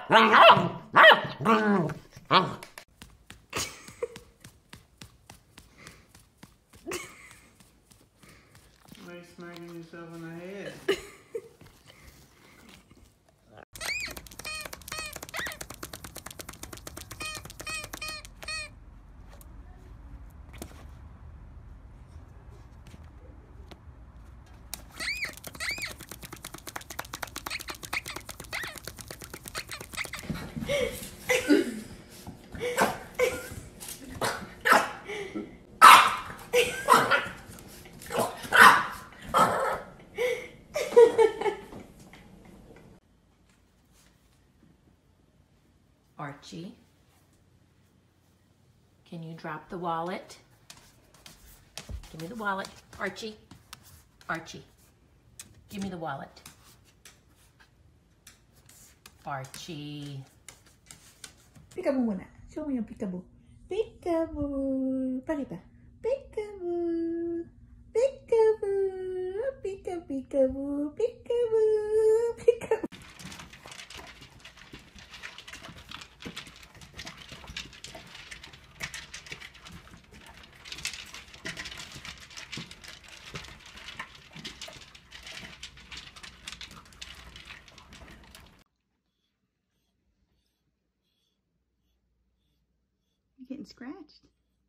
Why are you smacking yourself in the head? Archie, can you drop the wallet? Give me the wallet. Archie, Archie, give me the wallet. Archie. Peekaboo muna. Show mo yung peekaboo. Peekaboo. Pakita. Peekaboo. Peekaboo. Peekaboo. Peekaboo. Peekaboo. You're getting scratched.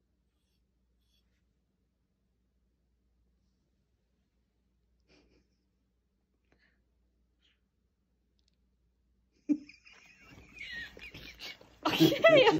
Okay.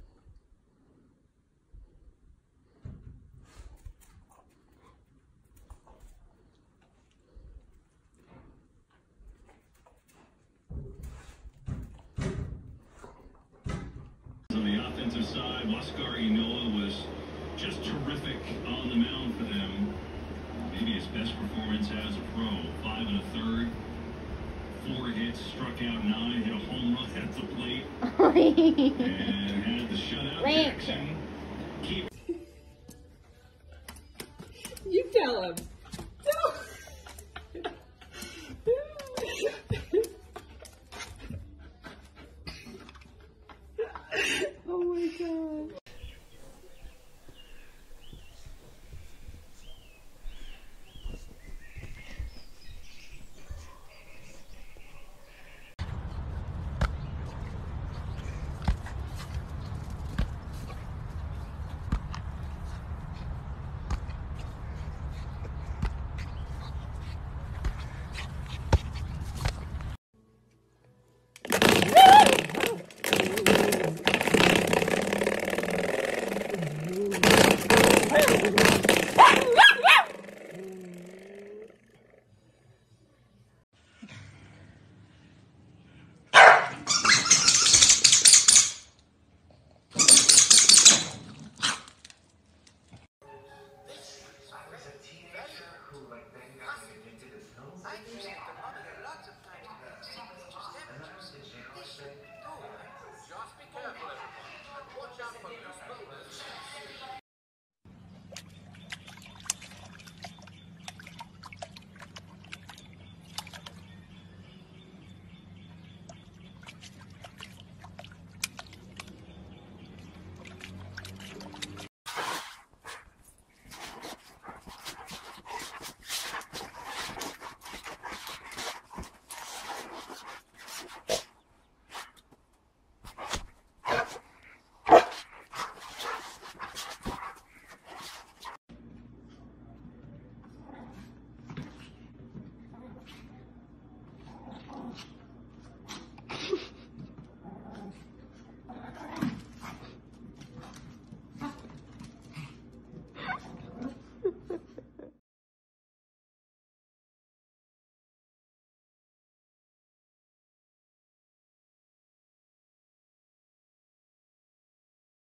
On the offensive side, Shiba Inu was just terrific on the mound for them. Maybe his best performance as a pro. 5 1/3, 4 hits, struck out 9, hit a home run at the plate, and had the shutout. Jackson. You tell him. Oh my God.